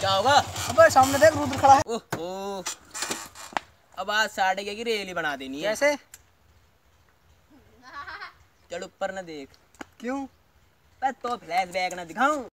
क्या होगा? अबे सामने देख रुद्र खड़ा है। ओहो, अब आज 6:30 की रेली बना देनी है। कैसे? चल ऊपर न देख। क्यों? बस तो फ्लैश बैक न दिखाऊं।